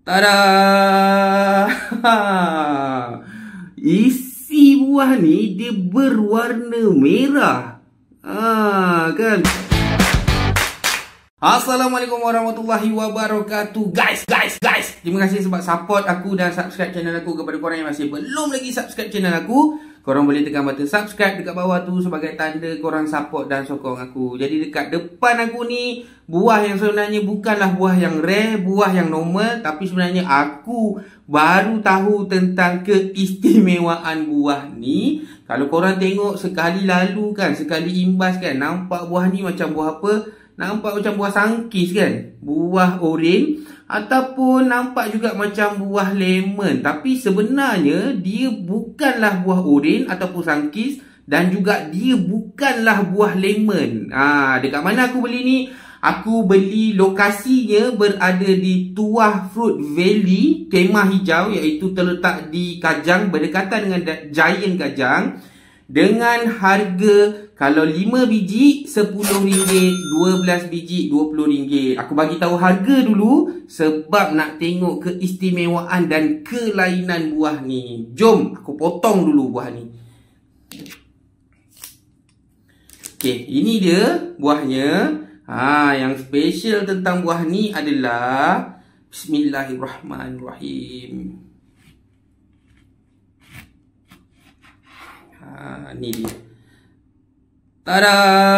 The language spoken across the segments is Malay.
Tada! Isi buah ni dia berwarna merah. Kan? Assalamualaikum warahmatullahi wabarakatuh. Guys. Terima kasih sebab support aku dan subscribe channel aku. Kepada korang yang masih belum lagi subscribe channel aku, korang boleh tekan button subscribe dekat bawah tu sebagai tanda korang support dan sokong aku. Jadi dekat depan aku ni, buah yang sebenarnya bukanlah buah yang rare, buah yang normal, tapi sebenarnya aku baru tahu tentang keistimewaan buah ni. Kalau korang tengok sekali lalu kan, sekali imbas kan, nampak buah ni macam buah apa? Nampak macam buah sangkis kan? Buah oren. Ataupun nampak juga macam buah lemon. Tapi sebenarnya dia bukanlah buah oren ataupun sangkis. Dan juga dia bukanlah buah lemon. Dekat mana aku beli ni? Aku beli lokasinya berada di Tuah Fruit Valley, Kemah Hijau, iaitu terletak di Kajang, berdekatan dengan Giant Kajang. Dengan harga kalau 5 biji RM10, 12 biji RM20. Aku bagi tahu harga dulu sebab nak tengok keistimewaan dan kelainan buah ni. Jom aku potong dulu buah ni. Okey, ini dia buahnya. Yang special tentang buah ni adalah Bismillahirrahmanirrahim. Ni dia. Tada!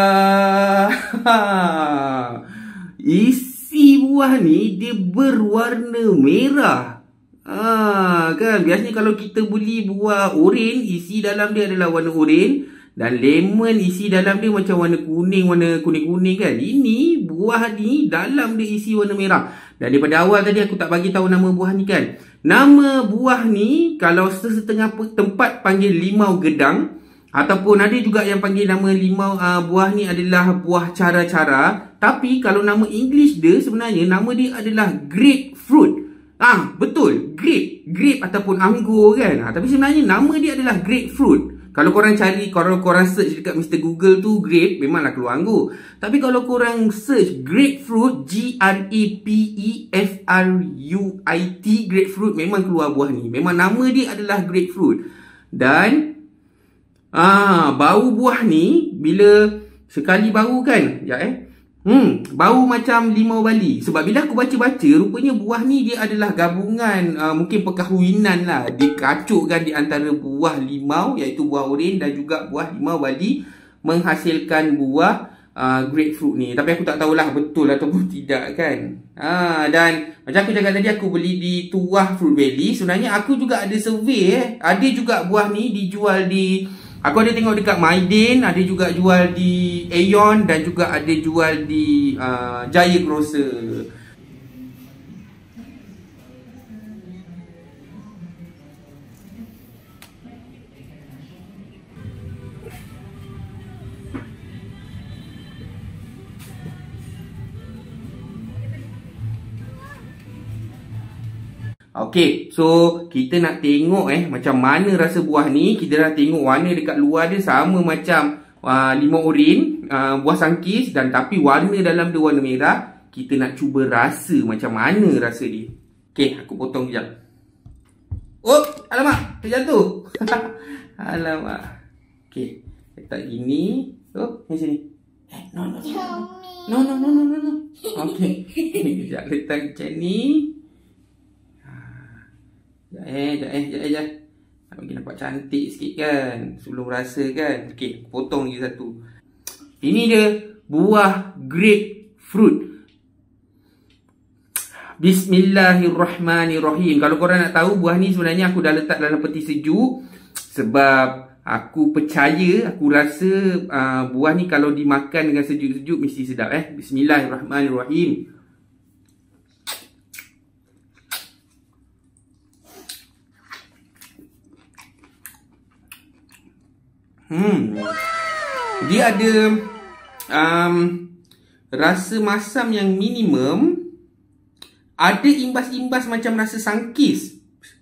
Isi buah ni dia berwarna merah. Kan biasanya kalau kita beli buah oren, isi dalam dia adalah warna oren, dan lemon isi dalam dia macam warna kuning kan. Ini buah ni dalam dia isi warna merah. Dan daripada awal tadi aku tak bagi tahu nama buah ni kan. Nama buah ni kalau setengah tempat panggil limau gedang, ataupun ada juga yang panggil nama limau buah ni adalah buah cara-cara. Tapi kalau nama English dia sebenarnya nama dia adalah grapefruit. Betul, grape ataupun anggur kan. Tapi sebenarnya nama dia adalah grapefruit. Kalau korang cari, kalau korang search dekat Mr. Google tu grape, memanglah keluar anggur. Tapi kalau korang search grapefruit, G-R-A-P-E-F-R-U-I-T, grapefruit, memang keluar buah ni. Memang nama dia adalah grapefruit. Dan bau buah ni bila sekali bau kan, bau macam limau Bali. Sebab bila aku baca-baca, rupanya buah ni dia adalah gabungan mungkin perkahwinan lah, dikacukkan di antara buah limau, iaitu buah oren dan juga buah limau Bali, menghasilkan buah grapefruit ni. Tapi aku tak tahulah betul ataupun tidak kan. Dan macam aku cakap tadi, aku beli di Tuah Fruit Valley. Sebenarnya aku juga ada survey ada juga buah ni dijual di, aku ada tengok dekat Maiden, ada juga jual di Aeon, dan juga ada jual di Jaya Grocer. Okey, so kita nak tengok macam mana rasa buah ni. Kita dah tengok warna dekat luar dia sama macam limau oren, buah sangkis, dan tapi warna dalam dia warna merah. Kita nak cuba rasa macam mana rasa dia. Okey, aku potong sekejap. Oh, alamak, terjatuh. Alamak. Okey, letak gini. Oh, ni sini. No. Okey, sekejap letak macam ni. Sekejap. Nak bagi nampak cantik sikit kan, sebelum rasa kan. Okey, potong je satu. Ini dia buah grapefruit. Bismillahirrahmanirrahim. Kalau korang nak tahu, buah ni sebenarnya aku dah letak dalam peti sejuk. Sebab aku percaya, aku rasa buah ni kalau dimakan dengan sejuk-sejuk mesti sedap. Bismillahirrahmanirrahim. Dia ada rasa masam yang minimum. Ada imbas-imbas macam rasa sangkis.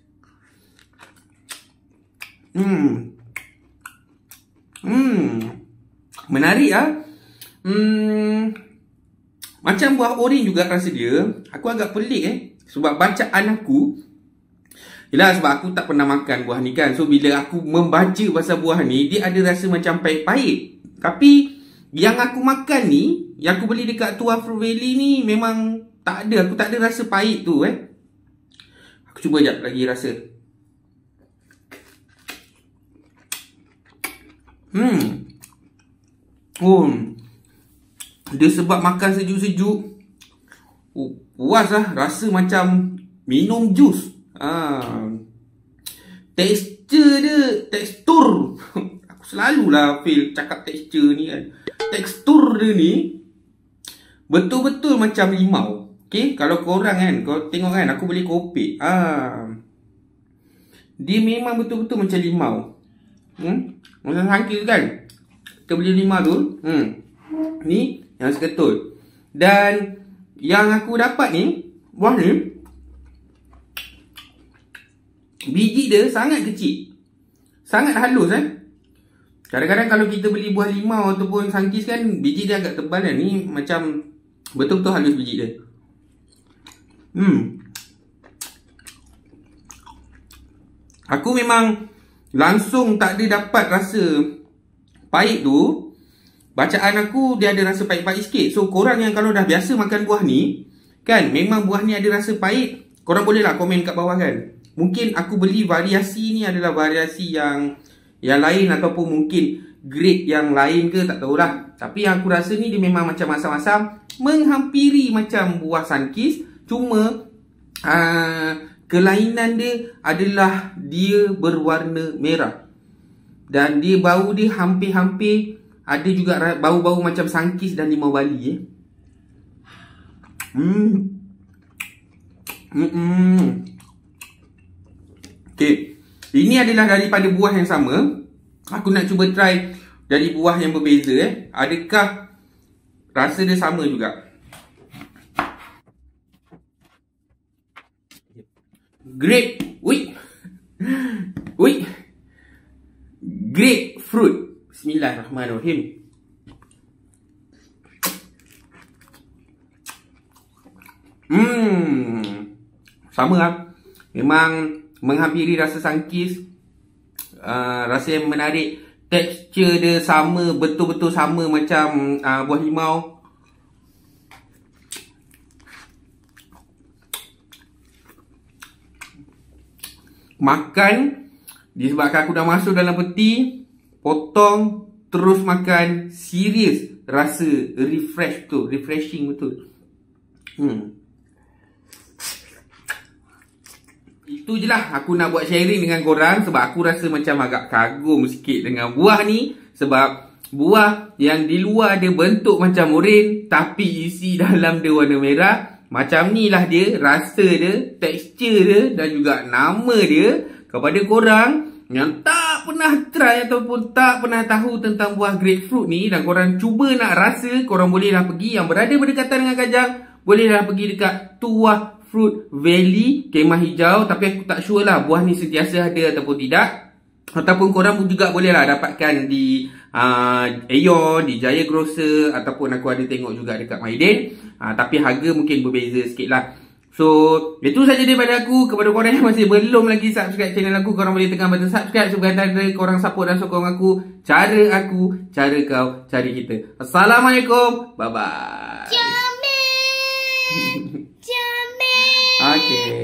Menarik Macam buah oren juga rasa dia. Aku agak pelik Sebab bacaan aku, yelah sebab aku tak pernah makan buah ni kan. So bila aku membaca pasal buah ni, dia ada rasa macam pahit-pahit. Tapi yang aku makan ni, yang aku beli dekat Tuah Fruit Valley ni, memang tak ada. Aku tak ada rasa pahit tu Aku cuba sekejap lagi rasa. Dia sebab makan sejuk-sejuk, puas lah. Rasa macam minum jus. Tekstur aku selalulah feel cakap tekstur ni kan. Tekstur dia ni betul-betul macam limau. Okay, kalau korang kan, kau tengok kan, aku beli kopi. Dia memang betul-betul macam limau. Macam sangkil kan, kita beli limau tu. Ni yang seketul. Dan yang aku dapat ni, buah ni, biji dia sangat kecil, sangat halus Kadang-kadang kalau kita beli buah limau ataupun sangkis kan, biji dia agak tebal kan. Ni macam betul-betul halus biji dia. Aku memang langsung tak ada dapat rasa pahit tu. Bacaan aku dia ada rasa pahit-pahit sikit. So korang yang kalau dah biasa makan buah ni kan, memang buah ni ada rasa pahit, korang bolehlah komen kat bawah kan. Mungkin aku beli variasi ni adalah variasi yang lain, ataupun mungkin grade yang lain ke, tak tahulah. Tapi yang aku rasa ni dia memang macam asam-asam, menghampiri macam buah sunkist. Cuma kelainan dia adalah dia berwarna merah. Dan dia bau dia hampir-hampir ada juga bau-bau macam sunkist dan limau Bali Okay, ini adalah daripada buah yang sama. Aku nak cuba try dari buah yang berbeza Adakah rasa dia sama juga? Grape, grapefruit. Bismillahirrahmanirrahim. Sama lah. Memang menghampiri rasa sangkis. Rasa yang menarik. Tekstur dia sama, betul-betul sama macam buah limau. Makan, disebabkan aku dah masuk dalam peti, potong, terus makan, serius. Rasa refreshing betul. Itu je lah aku nak buat sharing dengan korang. Sebab aku rasa macam agak kagum sikit dengan buah ni. Sebab buah yang di luar dia bentuk macam oren, tapi isi dalam dia warna merah. Macam ni lah dia, rasa dia, tekstur dia dan juga nama dia. Kepada korang yang tak pernah try ataupun tak pernah tahu tentang buah grapefruit ni, dan korang cuba nak rasa, korang bolehlah pergi yang berada berdekatan dengan Kajang. Bolehlah pergi dekat Tuah Fruit Valley, Kemah Hijau. Tapi aku tak sure lah buah ni sentiasa ada ataupun tidak. Ataupun korang juga bolehlah dapatkan di Aeon, di Jaya Grocer, ataupun aku ada tengok juga dekat Maiden. Tapi harga mungkin berbeza sikit lah. So, itu saja daripada aku. Kepada korang yang masih belum lagi subscribe channel aku, korang boleh tekan button subscribe. Sebagai tanda korang support dan sokong aku. Cara aku, cara kau, cara kita. Assalamualaikum. Bye-bye. Jamin. Okay.